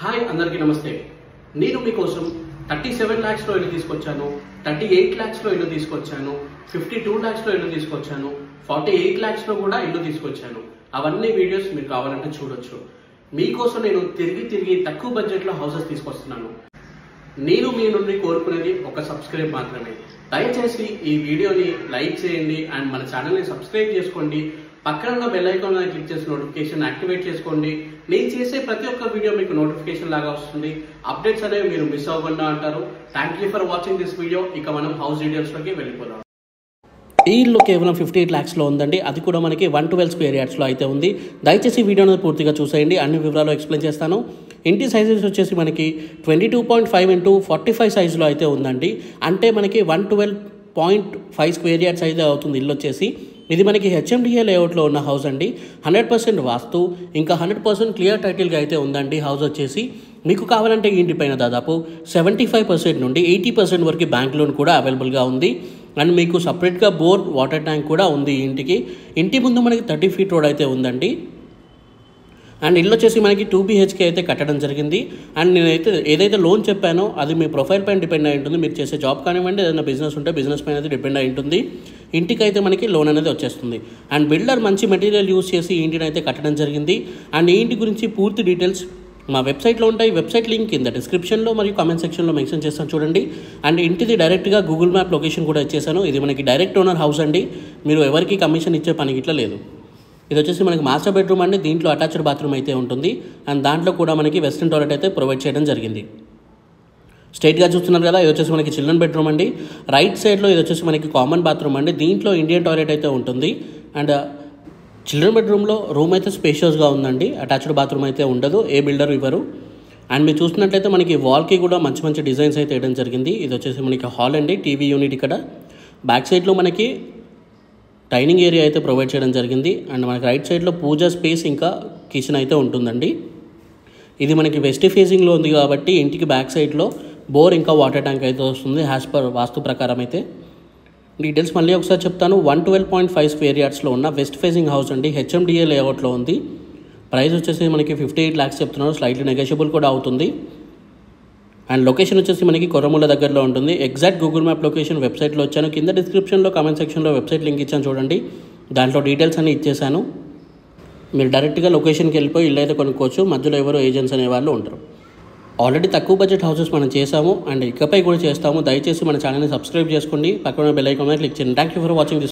Hi అందరికీ నమస్తే. నేను మీకోసం 37 lakhs లో ఇల్లు తీసుకొచ్చాను, 38 lakhs లో ఇల్లు తీసుకొచ్చాను, 52 lakhs లో ఇల్లు తీసుకొచ్చాను, 48 lakhs లో కూడా ఇల్లు తీసుకొచ్చాను. అవన్నీ వీడియోస్ మీరు కావాలంటే చూడొచ్చు. మీకోసం నేను తిరిగి తక్కువ బడ్జెట్ లో హౌసెస్ తీసుకొస్తున్నాను. నేను మీ నుండి కోరుకునేది ఒక సబ్స్క్రైబ్ మాత్రమే. దయచేసి ఈ వీడియోని లైక్ చేయండి అండ్ మన ఛానల్ని సబ్స్క్రైబ్ చేసుకోండి. పక్కన ఉన్న బెల్ ఐకాన్ మీద క్లిక్ చేసి నోటిఫికేషన్ యాక్టివేట్ చేసుకోండి. నేను చేసే ప్రతి ఒక్క వీడియో మీకు నోటిఫికేషన్ లాగా వస్తుంది. అప్డేట్స్ అనేవి మీరు మిస్ అవ్వకుండా అంటారు. Thank you for watching this video. ఇక మనం హౌస్ డీటెయిల్స్లోకి వెళ్ళిపోదాం. ఈ ఇల్లు కేవలం 58 lakhs లో ఉందండి. అది కూడా మనకి 112 square yards లో అయితే ఉంది. దయచేసి వీడియోని పూర్తిగా చూసేయండి. అన్ని వివరాలు ఎక్స్ప్లెయిన్ చేస్తాను. ఇంటి సైజెస్ వచ్చేసి మనకి 22.5 x 45 సైజులో అయితే ఉందండి. అంటే మనకి 112.5 square yards అయితే అవుతుంది ఇల్లు వచ్చేసి. ఇది మనకి హెచ్ఎండిఏ లేఅవుట్లో ఉన్న హౌస్ అండి. 100% వాస్తు, ఇంకా 100% క్లియర్ టైటిల్గా అయితే ఉందండి హౌస్ వచ్చేసి. మీకు కావాలంటే ఈ ఇంటిపైన దాదాపు 75% నుండి 80% వరకు బ్యాంక్ లోన్ కూడా అవైలబుల్గా ఉంది. అండ్ మీకు సపరేట్గా బోర్, వాటర్ ట్యాంక్ కూడా ఉంది ఈ ఇంటికి. ఇంటి ముందు మనకి 30 feet రోడ్ అయితే ఉందండి. అండ్ ఇల్లు వచ్చేసి మనకి 2 BHK అయితే కట్టడం జరిగింది. అండ్ నేనైతే ఏదైతే లోన్ చెప్పానో అది మీ ప్రొఫైల్ పైన డిపెండ్ అయి ఉంటుంది. మీరు చేసే జాబ్ కానివ్వండి, ఏదైనా బిజినెస్ ఉంటే బిజినెస్ పైన అయితే డిపెండ్ అయి ఉంటుంది. ఇంటికి అయితే మనకి లోన్ అనేది వచ్చేస్తుంది. అండ్ బిల్డర్ మంచి మెటీరియల్ యూస్ చేసి ఈ ఇంటిని అయితే కట్టడం జరిగింది. అండ్ ఈ ఇంటి గురించి పూర్తి డీటెయిల్స్ మా వెబ్సైట్లో ఉంటాయి. వెబ్సైట్ లింక్ కింద డిస్క్రిప్షన్లో మరియు కామెంట్ సెక్షన్లో మెన్షన్ చేస్తాను చూడండి. అండ్ ఇంటిది డైరెక్ట్గా గూగుల్ మ్యాప్ లొకేషన్ కూడా ఇచ్చేసాను. ఇది మనకి డైరెక్ట్ ఓనర్ హౌస్ అండి. మీరు ఎవరికి కమిషన్ ఇచ్చే పని ఇట్లా లేదు. ఇది వచ్చేసి మనకి మాస్టర్ బెడ్రూమ్ అండి. దీంట్లో అటాచ్డ్ బాత్రూమ్ అయితే ఉంటుంది. అండ్ దాంట్లో కూడా మనకి వెస్ట్రన్ టాయిలెట్ అయితే ప్రొవైడ్ చేయడం జరిగింది. స్ట్రైట్గా చూస్తున్నారు కదా, ఇది వచ్చేసి మనకి చిల్డ్రన్ బెడ్రూమ్ అండి. రైట్ సైడ్లో ఇది వచ్చేసి మనకి కామన్ బాత్రూమ్ అండి. దీంట్లో ఇండియన్ టాయిలెట్ అయితే ఉంటుంది. అండ్ చిల్డ్రన్ బెడ్రూమ్లో రూమ్ అయితే స్పేషియస్గా ఉందండి. అటాచ్డ్ బాత్రూమ్ అయితే ఉండదు, ఏ బిల్డర్ ఇవ్వరు. అండ్ మీరు చూసినట్లయితే మనకి వాల్కి కూడా మంచి డిజైన్స్ అయితే వేయడం జరిగింది. ఇది వచ్చేసి మనకి హాల్ అండి, టీవీ యూనిట్ ఇక్కడ. బ్యాక్ సైడ్లో మనకి డైనింగ్ ఏరియా అయితే ప్రొవైడ్ చేయడం జరిగింది. అండ్ మనకి రైట్ సైడ్లో పూజా స్పేస్ ఇంకా కిచెన్ అయితే ఉంటుందండి. ఇది మనకి వెస్ట్ ఫేసింగ్లో ఉంది కాబట్టి ఇంటికి బ్యాక్ సైడ్లో బోర్ ఇంకా వాటర్ ట్యాంక్ అయితే వస్తుంది యాజ్ పర్ వాస్తు ప్రకారం అయితే. డీటెయిల్స్ మళ్ళీ ఒకసారి చెప్తాను. 112.5 square yardsలో ఉన్న వెస్ట్ ఫేసింగ్ హౌస్ అండి. హెచ్ఎండిఏ లేఅవుట్లో ఉంది. ప్రైస్ వచ్చేసి మనకి 58 lakhs చెప్తున్నారు. స్లైట్లీ నెగోషియబుల్ కూడా అవుతుంది. అండ్ లొకేషన్ వచ్చేసి మనకి కొరముల దగ్గరలో ఉంటుంది. ఎగ్జాక్ట్ గూగుల్ మ్యాప్ లొకేషన్ వెబ్సైట్లో వచ్చాను. కింద డిస్క్రిప్షన్లో కామెంట్ సెక్షన్లో వెబ్సైట్ లింక్ ఇచ్చాను చూడండి. దాంట్లో డీటెయిల్స్ అన్ని ఇచ్చేసాను. మీరు డైరెక్ట్గా లొకేషన్కి వెళ్ళిపోయి ఇల్లు అయితే కొనుక్కోవచ్చు. మధ్యలో ఎవరో ఏజెంట్స్ అనేవాళ్ళు ఉంటారు. ఆల్రెడీ తక్కువ బడ్జెట్ హౌసెస్ మనం చేసాము అండ్ ఇకపై కూడా చేస్తాము. దయచేసి మన ఛానల్ని సబ్స్క్రైబ్ చేసుకోండి. పక్కన బెల్ ఐకాన్ మీద క్లిక్ చేయండి. Thank you for watching this.